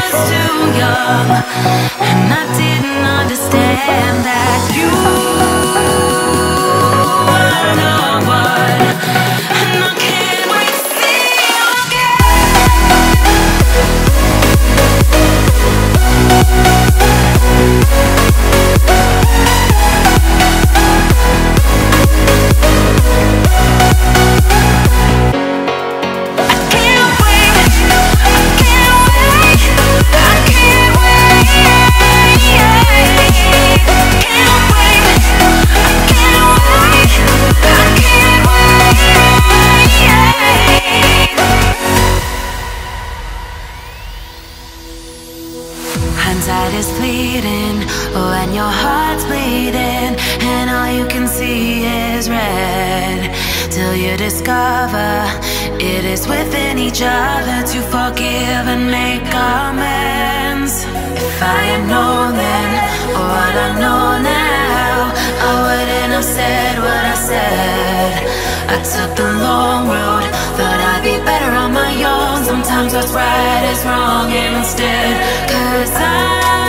was too young, and I didn't understand that you were the one, and I can't wait to see you hindsight is fleeting when your heart's bleeding and all you can see is red, till you discover it is within each other to forgive and make amends. If I had known then what I know now, I wouldn't have said what I said. I took the long road, thought I'd be better on my own. Sometimes what's right is wrong instead, 'cause I